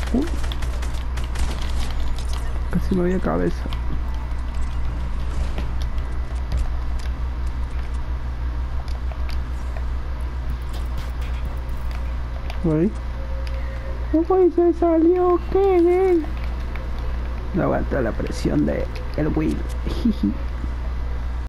Uy, casi me voy a cabeza. Uy. Uy, se salió, ¿qué? No aguanta la presión de el Will. Jiji.